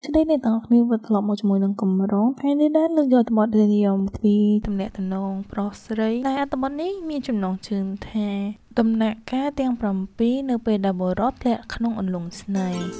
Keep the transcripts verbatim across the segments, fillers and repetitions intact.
ស្ដីអ្នកទាំងអស់គ្នាវិលត្រឡប់មកជាមួយនឹងគម្រោងថ្ងៃនេះដែរលើកយកអត្ថបទរាយមពីទំនាក់ទំនងប្រុសស្រីតែអត្ថបទនេះមានចំណងជើងថាដំណាក់កាលទាំងប្រាំពីរនៅពេលដែលបុរសធ្លាក់ក្នុងអន្លង់ស្នេហ៍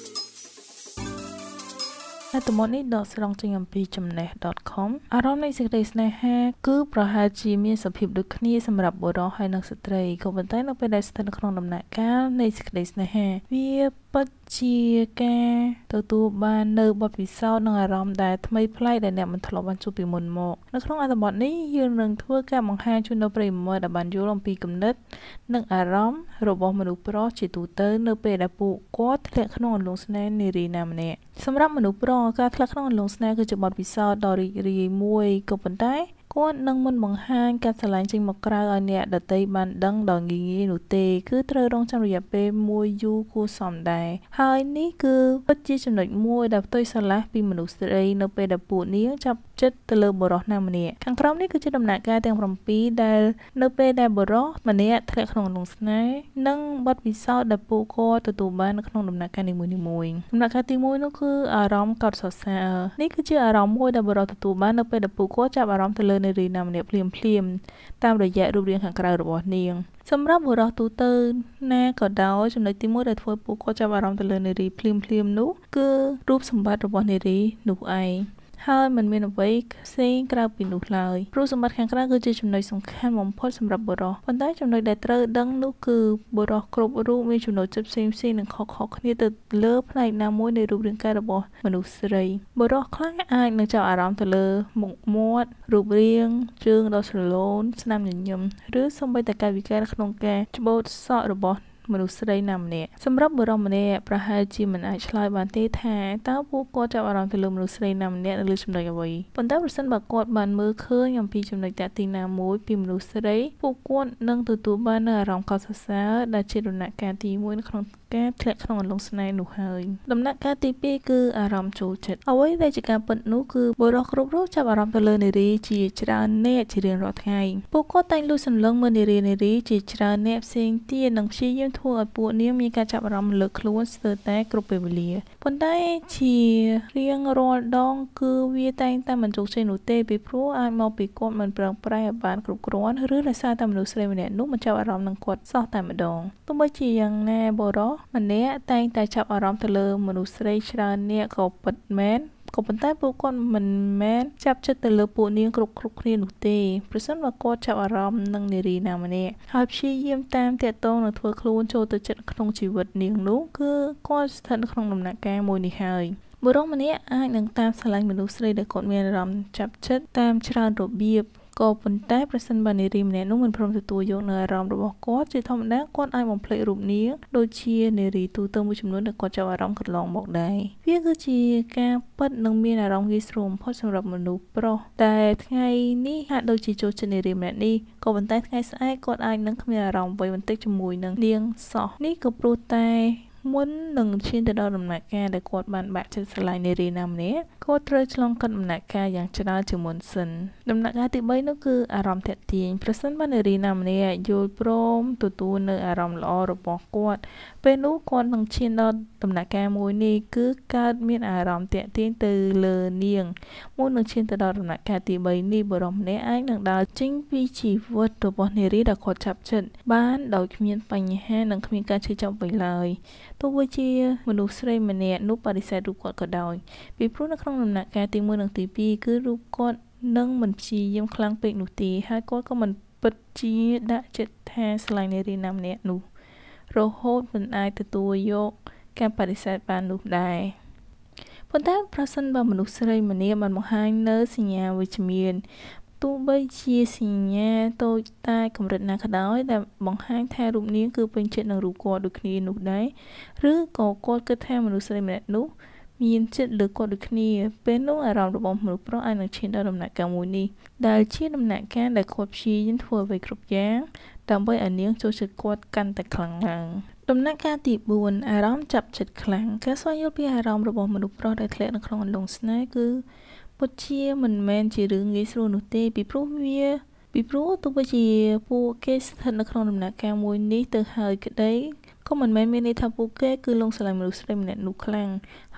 អត្ថបទនេះដកស្រង់ចេញអំពីចំណេះ .com អារម្មណ៍នៃសេចក្តីស្នេហាគឺប្រហែលជាមានសភាពដូចគ្នាសម្រាប់បុរសហើយនិងស្ត្រីក៏ប៉ុន្តែនៅពេលដែលស្ថិតនៅក្នុងដំណាក់កាលនៃសេចក្តីស្នេហាវាពិតជាការទទួលបាននៅបទពិសោធន៍និងអារម្មណ៍ដែលថ្មីប្លែកដែលអ្នកមិនធ្លាប់បានជួបពីមុនមកនៅក្នុងអត្ថបទនេះយើងនឹងធ្វើការបង្ហាញជូនដល់ប្រិយមិត្តដែលបានយល់អំពីគំនិតនិងអារម្មណ៍របស់មនុស្សប្រុសជាទូទៅនៅពេលដែលពួកគាត់ធ្លាក់ក្នុងអន្លង់ស្នេហ៍នារីណាម្នាក់សម្រាប់មនុស្សប្រុសការធ្លាក់ក្នុងអន្លង់ស្នេហ៍គឺជាបទពិសោធន៍ដ៏រីករាយមួយក៏ប៉ុន្តែគាត់នឹងមិនបង្ហាញការស្រឡាញ់ចេញមកក្រៅឲ្យអ្នកដទៃបានដឹងដោយងាយងាយនោះទេគឺត្រូវរងចាំរយៈពេលមួយយូរគួរសមដែរហើយនេះគឺពិតជាចំណុចមួយដែលផ្ទុយស្រឡះពីមនុស្សស្រីនៅពេលដែលពួកនាងចាប់ចិត្តទៅលើបុរសណាម្នាក់ខាងក្រោមនេះគឺជាដំណាក់កាលទាំងប្រាំពីរដែលនៅពេលដែលបុរសម្នាក់ធ្លាក់ក្នុងអន្លង់ស្នេហ៍និងបទពិសោធន៍ដែលពួកគាត់ទទួលបាននៅក្នុងដំណាក់កាលនីមួយៗដំណាក់កាលទីមួយនោះគឺអារម្មណ៍កោតសរសើរនេះគឺជាអារម្មណ៍មួយដែលបុរសទទួលបាននៅពេលដែលពួកគាត់ចាប់អារម្មណ៍ទៅលើនារីណាម្នាក់ភ្លាមភ្លាមតាមរយៈរូបរាងខាងក្រៅរបស់នាងសម្រាប់បុរសទូទៅណាក៏ដោយចំណុចទីមួយដែលធ្វើពួកគាត់ចាប់អារម្មណ៍ទៅលើនារីភ្លាមភ្លាមនោះគឺរូបសម្បត្តិរបស់នារីនោះឯងហើយมันមានអ្វីផ្សេងក្រៅពីនោះឡើយព្រោះសម្បត្តិខាងក្រៅគឺជាចំណុចសំខាន់បំផុតសម្រាប់បុរសប៉ុន្តែចំណុចដែលត្រូវដឹងនោះគឺបុរសគ្រប់រូបមានចំណុចចិត្តផ្សេងផ្សេងនិងខុសៗគ្នាទៅលើផ្នែកណាមួយនៃរូបរាងកាយរបស់មនុស្សស្រីបុរសខ្លះអាចនឹងចាប់អារម្មណ៍ទៅលើមុខមាត់រូបរាងជើងដ៏ស្រឡូនស្នាមញញឹមឬសូម្បីតែកាយវិការក្នុងការច្បូតសក់របស់មនុស្សស្រីណាម្នាក់សម្រាប់បុរសម្នាក់ប្រហែលជាមិនអាចឆ្លើយបានទេថាតើពួកគាត់ចាប់អារម្មណ៍ទៅលើមនុស្សស្រីណាម្នាក់នៅលើចំណុចអ្វីប៉ុន្តែប្រសិនបើគាត់បានមើលឃើញអំពីចំណុចតាក់ទាញណាមួយពីមនុស្សស្រីពួកគាត់នឹងទទួលបាននូវអារម្មណ៍កោតសរសើរដែលជាដំណាក់កាលទីមួយនៅក្នុងការធ្លាក់ក្នុងអន្លង់ស្នេហ៍នោះហើយដំណាក់កាលទីពីរគឺអារម្មណ៍ចូលចិត្តអ្វីដែលជាការពិតនោះគឺបុរសគ្រប់រូបចាប់អារម្មណ៍ទៅលើនារីជាច្រើនអ្នកជារៀងរាល់ថ្ងៃពួកគាត់តែងលួចសម្លឹងមើលនារីនារីជាច្រើនអ្នកផ្សេងទៀតនិងព្យាយាមធ្វើឲ្យពួកនាងមានការចាប់អារម្មណ៍លើខ្លួនស្ទើរតែគ្រប់ពេលវេលាប៉ុន្តែជារៀងរាល់ដងគឺវាតែងតែមិនជោគជ័យនោះទេពីព្រោះអាចមកពីគាត់មិនប្រឹងប្រែងឲ្យបានគ្រប់គ្រាន់ឬដោយសារតែមនុស្សស្រីម្នាក់នោះមិនចាប់អារម្មណ៍នឹងគាត់សោះតែម្ដងទោះបីជាយ៉ាងណាបុរសម្នាក់តែងតែចាប់អារម្មណ៍ទៅលើមនុស្សស្រីច្រើនអ្នកក៏ពិតមែនក៏ប៉ុន្តែពួកគាត់មិនមែនចាប់ចិត្តទៅលើពួកនាងគ្រប់គ្រប់គ្នានោះទេប្រសិនបើគាត់ចាប់អារម្មណ៍នឹងនារីណាម្នាក់ហើយព្យាយាមតាមតាក់ទងនិងធ្វើខ្លួនចូលទៅចិត្តក្នុងជីវិតនាងនោះគឺគាត់ស្ថិតនៅក្នុងដំណាក់កាលមួយនេះហើយបុរសម្នាក់អាចនឹងតាមស្រឡាញ់មនុស្សស្រីដែលគាត់មានអារម្មណ៍ចាប់ចិត្តតាមច្រើនរបៀបក៏ប៉ុន្តែប្រសិនបើនារីម្នាក់នោះមិនព្រមទទួលយកនូវអារម្មណ៍របស់គាត់ជាធម្មតាគាត់អាចបំភ្លេចរូបនាងដូចជានារីទូទៅមួយចំនួនដែលគាត់ចាប់អារម្មណ៍កន្លងមកដែរវាគឺជាការពិតនិងមានអារម្មណ៍ងាយស្រួលបំផុតសម្រាប់មនុស្សប្រុសតែថ្ងៃនេះហាក់ដូចជាចូលចិត្តនារីម្នាក់នេះក៏ប៉ុន្តែថ្ងៃស្អែកគាត់អាចនឹងគ្មានអារម្មណ៍អ្វីបន្តិចជាមួយនឹងនាងសោះនេះក៏ព្រោះតែមុននឹងឈានទៅដល់ដំណាក់កាលដែលគាត់បានបាក់ចិត្តស្រឡាញ់នារីណាម្នាក់គាត់ត្រូវឆ្លងកាត់ដំណាក់កាលយ៉ាងច្រើនជាមុនសិនដំណាក់កាលទីបីនោះគឺអារម្មណ៍តាក់ទាញប្រសិនបើនារីណាម្នាក់យល់ព្រមទទួលនៅអារម្មណ៍ល្អរបស់គាត់ពេលនោះគាត់នឹងឈានដល់ដំណាក់កាលមួយនេះគឺកើតមានអារម្មណ៍តាក់ទាញទៅលើនាងមុននឹងឈានទៅដល់ដំណាក់កាលទីបីនេះបុរសម្នាក់អាចនឹងដើរចេញពីជីវិតរបស់នារីដែលគាត់ចាប់ចិត្តបានដោយគ្មានបញ្ហានិងគ្មានការឈឺចាប់អ្វីឡើយទោះបីជាមនុស្សស្រីម្នាក់នោះបដិសេធរូបគាត់ក៏ដោយពីព្រោះនៅក្នុងដំណាក់កាលទីមួយនិងទីពីរគឺរូបគាត់នឹងមិនព្យាយាមខ្លាំងពេកនោះទេហើយគាត់ក៏មិនពិតជាដាក់ចិត្តថាស្រឡាញ់នារីណាម្នាក់នោះរហូតមិនអាចទទួលយកការបដិសេធបាននោះដែរប៉ុន្តែប្រសិនបើមនុស្សស្រីម្នាក់បានបង្ហាញនៅសញ្ញាវិជ្ជមានទោះបីជាសញ្ញាតូចតាចកម្រិតណាក៏ដោយដែលបង្ហាញថារូបនាងគឺពេញចិត្តនឹងរូបគាត់ដូចគ្នានោះដែរឬក៏គាត់គិតថាមនុស្សស្រីម្នាក់នោះមានចិត្តលើគាត់ដូចគ្នាពេលនោះអារម្មណ៍របស់មនុស្សប្រុសអាចនឹងឈានដល់ដំណាក់កាលមួយនេះដែលជាដំណាក់កាលដែលគាត់ព្យាយាមធ្វើអ្វីគ្រប់យ៉ាងដើម្បីឲ្យនាងចូលចិត្តគាត់កាន់តែខ្លាំងឡើងដំណាក់កាលទីបួនអារម្មណ៍ចាប់ចិត្តខ្លាំងការស្វែងយល់ពីអារម្មណ៍របស់មនុស្សប្រុសដែលធ្លាក់នៅក្នុងអន្លង់ស្នេហ៍គឺពិតជាមិនមែនជារឿងងាយស្រួលនោះទេពីព្រោះវាពីព្រោះទោះបីជាពួកគេស្ថិតនៅក្នុងដំណាក់កាលមួយនេះទៅហើយក្តីក៏មិនមែនមានន័យថាពួកគេគឺលងស្រឡាញ់មនុស្សស្រីម្នាក់នោះខ្លាំងហ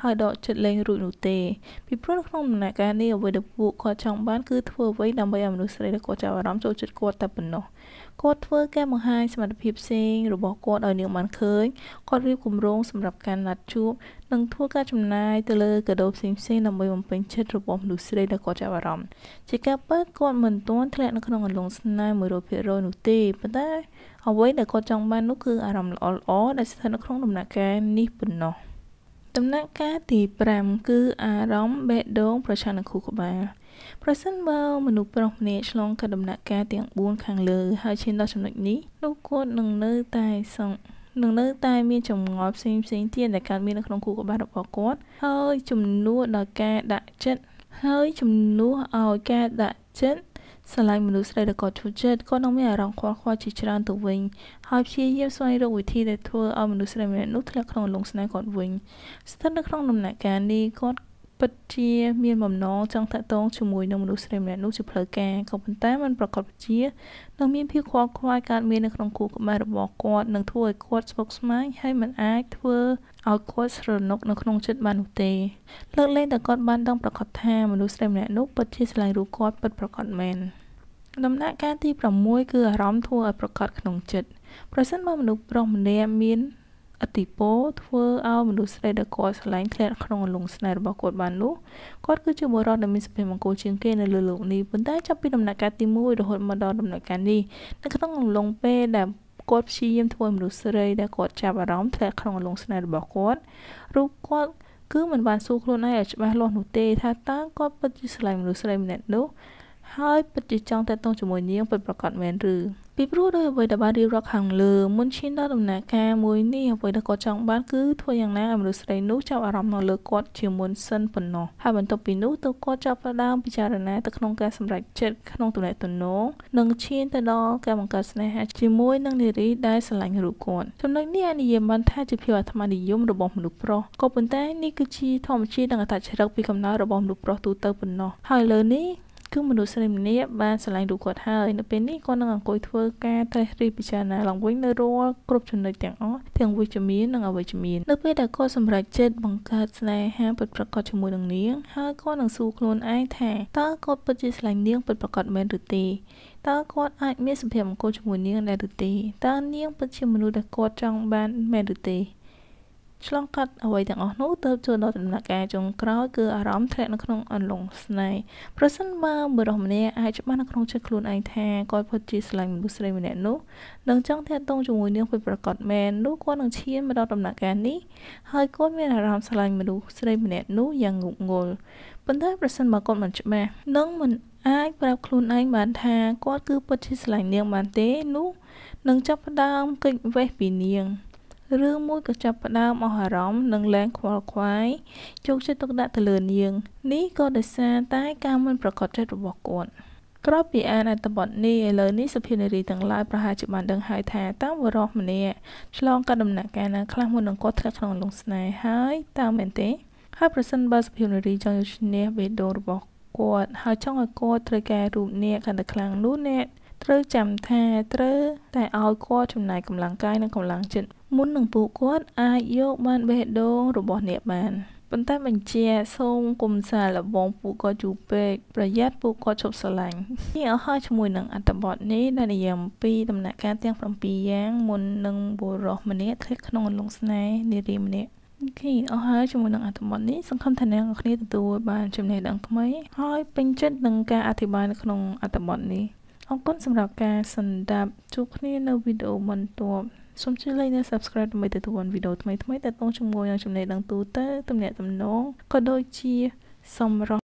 ហើយដកចិត្តលេងរួចនោះទេពីព្រោះក្នុងដំណាក់កាលនេះអ្វីដែលពួកគាត់ចង់បានគឺធ្វើអ្វីដើម្បីឲ្យមនុស្សស្រីដែលគាត់ចាប់អារម្មណ៍ចូលចិត្តគាត់តែប៉ុណ្ណោះគាត់ធ្វើការបង្ហាញសមត្ថភាពផ្សេងរបស់គាត់ឲ្យនាងបានឃើញគាត់រៀបគម្រោងសម្រាប់ការណាត់ជួបនិងធ្វើការចំណាយទៅលើកាដូផ្សេងៗដើម្បីបំពេញចិត្តរបស់មនុស្សស្រីដែលគាត់ចាប់អារម្មណ៍ជាការពិតគាត់មិនទាន់ធ្លាក់នៅក្នុងអន្លង់ស្នេហ៍ មួយរយភាគរយ នោះទេប៉ុន្តែអ្វីដែលគាត់ចង់បាននោះគឺអារម្មណ៍ល្អៗដែលស្ថិតនៅក្នុងដំណាក់កាលនេះប៉ុណ្ណោះដំណាក់កាលទីប្រាំគឺអារម្មណ៍បេះដូងប្រឆាំងនឹងខួរក្បាលប្រសិនបើមនុស្សប្រុសម្នាក់ឆ្លងកាត់ដំណាក់កាលទាំងបួនខាងលើហើយឈានដល់ចំណុចនេះនោះគាត់នឹងនៅតែសង្នឹងនៅតែមានចម្ងល់ផ្សេងផ្សេងទៀតដែលកើតមាននៅក្នុងខួរក្បាលរបស់គាត់ហើយជំនួសដល់ការដាក់ចិត្តហើយជំនួសឲ្យការដាក់ចិត្តស្រឡាញ់មនុស្សស្រីដែលគាត់ចូលចិត្តគាត់នឹងមានអារម្មណ៍ខ្វល់ខ្វាយជាច្រើនទៅវិញហើយព្យាយាមស្វែងរកវិធីដែលធ្វើឲ្យមនុស្សស្រីម្នាក់នោះធ្លាក់ក្នុងអន្លង់ស្នេហ៍គាត់វិញស្ថិតនៅក្នុងដំណាក់កាលនេះគាត់ពិតជាមានបំណងចង់តាក់ទងជាមួយនឹងមនុស្សស្រីម្នាក់នោះជាផ្លូវការក៏ប៉ុន្តែมันប្រកបជានឹងមានភាពខ្វល់ខ្វាយកើតមាននៅក្នុងខួរក្បាលរបស់គាត់នឹងធ្វើឲ្យគាត់ស្មុគស្មាញហើយมันអាចធ្វើឲ្យគាត់ស្រណុកនៅក្នុងចិត្តបាននោះទេលើកលែងតែគាត់បានដឹងប្រកាសថាមនុស្សស្រីម្នាក់នោះពិតជាស្រឡាញ់រូបគាត់ពិតប្រាកដមែនដំណាក់កាលទីប្រាំមួយគឺអារម្មណ៍ធ្វើឲ្យប្រកាសក្នុងចិត្តប្រសិនបើមនុស្សប្រុសម្នាក់មានឥទ្ធិពលធ្វើឲ្យមនុស្សស្រីដែលគាត់ស្រឡាញ់ធ្លាក់ក្នុងអន្លង់ស្នេហ៍របស់គាត់បាននោះគាត់គឺជាបុរសដែលមានសុភមង្គលជាងគេនៅលើโลกនេះប៉ុន្តែចាប់ពីដំណាក់កាលទីមួយរហូតមកដល់ដំណាក់កាលនេះនៅក្នុងអំឡុងពេលដែលគាត់ព្យាយាមធ្វើមនុស្សស្រីដែលគាត់ចាប់អារម្មណ៍ធ្លាក់ក្នុងអន្លង់ស្នេហ៍របស់គាត់រូបគាត់គឺមិនបានសួរខ្លួនឯងឲ្យច្បាស់លាស់នោះទេថាតើគាត់ពិតជាស្រឡាញ់មនុស្សស្រីម្នាក់នោះហើយពិតជាចង់តាក់ទងជាមួយនាងពិតប្រាកដមែនឬពីព្រោះដោយអ្វីដែលបានរៀបរាប់ខាងលើមុនឈានដល់ដំណាក់កាលមួយនេះអ្វីដែលគាត់ចង់បានគឺធ្វើយ៉ាងណាឲ្យមនុស្សស្រីនោះចាប់អារម្មណ៍មកលើគាត់ជាមុនសិនប៉ុណ្ណោះហើយបន្ទាប់ពីនោះទៅគាត់ចាប់ផ្ដើមពិចារណាទៅក្នុងការសម្រេចចិត្តក្នុងទំនាក់ទំនងនិងឈានទៅដល់ការបង្កើតស្នេហាជាមួយនឹងនារីដែលស្រឡាញ់រូបគាត់ចំណុចនេះអាចនិយាយបានថាជាភាពអាត្មានិយមរបស់មនុស្សប្រុសក៏ប៉ុន្តែនេះគឺជាធម្មជាតិនិងអត្តចរិតពីកំណើតរបស់មនុស្សប្រុសទូទៅប៉ុណ្ណោះហើយលើនេះគឺមនុស្សស្រីម្នាក់បានស្រឡាញ់រូបគាត់ហើយនៅពេលនេះគាត់នឹងអង្គុយធ្វើការត្រេះរិះពិចារណាឡើងវិញនៅរាល់គ្រប់ចំណុចទាំងអស់ទាំងវិជ្ជមាននិងអវិជ្ជមាននៅពេលដែលគាត់សម្រេចចិត្តបង្កើតស្នេហាពិតប្រាកដជាមួយនឹងនាងហើយគាត់នឹងសួរខ្លួនឯងថាតើគាត់ពិតជាស្រឡាញ់នាងពិតប្រាកដមែនឬទេតើគាត់អាចមានសុភមង្គលជាមួយនាងដែរឬទេតើនាងពិតជាមនុស្សដែលគាត់ចង់បានមែនឬទេឆ្លងកាត់អ្វីទាំងអស់នោះទៅចូលដល់ដំណាក់កាលចុងក្រោយគឺអារម្មណ៍ធ្លាក់នៅក្នុងអន្លង់ស្នេហ៍ប្រសិនបើបុរសម្នាក់អាចច្បាស់នៅក្នុងចិត្តខ្លួនឯងថាគាត់ពិតជាស្រឡាញ់មនុស្សស្រីម្នាក់នោះនិងចង់តាក់ទងជាមួយនាងពិតប្រាកដមែននោះគាត់នឹងឈានមកដល់ដំណាក់កាលនេះហើយគាត់មានអារម្មណ៍ស្រឡាញ់មនុស្សស្រីម្នាក់នោះយ៉ាងងប់ងល់ប៉ុន្តែប្រសិនបើគាត់មិនច្បាស់និងមិនអាចប្រាប់ខ្លួនឯងបានថាគាត់គឺពិតជាស្រឡាញ់នាងបានទេនោះនឹងចាប់ផ្ដើមគេចវេះពីនាងឬមួយក៏ចាប់ផ្ដើមអស់អារម្មណ៍និងលែងខ្វល់ខ្វាយយកចិត្តទុកដាក់ទៅលើនាងនេះក៏ដោយសារតែការមិនប្រកបចិត្តរបស់គាត់ក្រោយពីអានអត្ថបទនេះឥឡូវនេះសុភានារីទាំងឡាយប្រហែលជាបានដឹងហើយថាតើបុរសម្នាក់ឆ្លងកាត់ដំណាក់កាលណាខ្លះមុននឹងគាត់ធ្លាក់ក្នុងអន្លង់ស្នេហ៍ហើយតើមែនទេហើយប្រសិនបើសុភានារីចង់យកឈ្នះបេះដូងរបស់គាត់ហើយចង់ឲ្យគាត់ត្រូវការរូបអ្នកកាន់តែខ្លាំងនោះអ្នកត្រូវចាំថាត្រូវតែឲ្យគាត់ចំណាយកម្លាំងកាយនិងកម្លាំងចិត្តមុននឹងពួកគាត់អាចយកបានបេះដូងរបស់អ្នកបានប៉ុន្តែបញ្ជាសូមកុំសាឡបងពួកគាត់យូរពេកប្រយ័ត្នពួកគាត់ឈប់ស្រឡាញ់នេះអស់ហើយជាមួយនឹងអត្ថបទនេះដែលនិយាយអំពីដំណាក់កាលទាំងប្រាំពីរយ៉ាងមុននឹងបុរសម្នាក់ធ្លាក់ក្នុងអន្លង់ស្នេហ៍នារីម្នាក់អូខេអស់ហើយជាមួយនឹងអត្ថបទនេះសង្ឃឹមថាអ្នកនរគ្នាទទួលបានចំណេះដឹងថ្មីហើយពេញចិត្តនឹងការអធិប្បាយនៅក្នុងអត្ថបទនេះអរគុណសម្រាប់ការស្ដាប់ជួបគ្នានៅវីដេអូបន្ទាប់សូមចុច like និង subscribe ដើម្បីទទួលបានវីដេអូថ្មីៗទាក់ទងជាមួយនឹងចំណេះដឹងទូទៅទំនាក់ទំនងក៏ដូចជាសម្រាប់